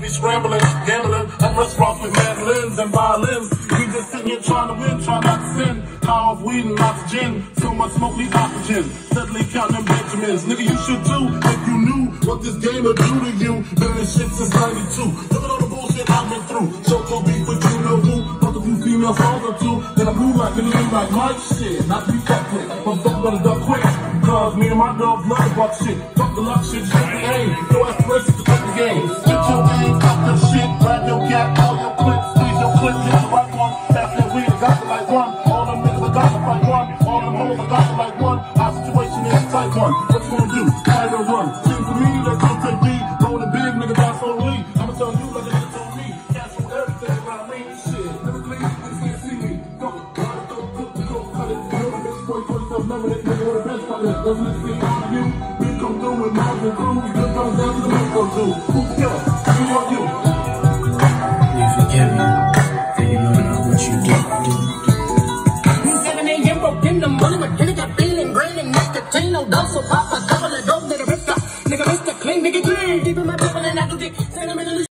be scrambling, gambling at restaurants with mandolins and violins. We just sitting here trying to win, trying not to sin. High off weed and oxygen, so much smoke needs oxygen. Steadily counting them Benjamins. Nigga, you should too, if you knew what this game would do to you. Been in shit since 92. Look at all the bullshit I've been through. Choco beef with you, no who. Fuck a few female songs or two. Then I blew like nigga, you like my shit. Not to be fucked with, but fuck better duck quick. Cause me and my dogs love buck shit. Fuck the luck shit, shit the aim. No aspirations to cut the game. Get your aim, fuck your shit. Grab your gap, all your clips. Squeeze your clip, get the right one. Pass that weed, I got it like one. All them niggas, I got it like one. All them hoes, I got it like one. Our situation is type one. What you gonna do? Try to run. Seems to me that don't take me. Rolling big, nigga, that's on me. I'ma tell you like a nigga told me. Cash on everything around me. Shit, lyrically, you can't see me. Fuck it, gotta go cook the coke, cut it. You know the bitch boy, 27 it, nigga, with a bench cut it. Doesn't it see on you? We come through with mouths and crew. We good guns down to the milk go to. Who's killer? Who are you? You forgive me, then you know what you do. 7 a.m. broke in the money, my kitty got feeling great and Mr. Chain, no dog, so pop a couple of dope, nigga, Mr. Clean, nigga, clean. Keeping my people and I do dick, send them in the